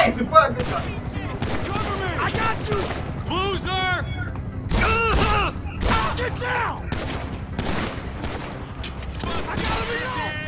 face, bro. Cover me! I got you! Loser! Get down! I gotta reload!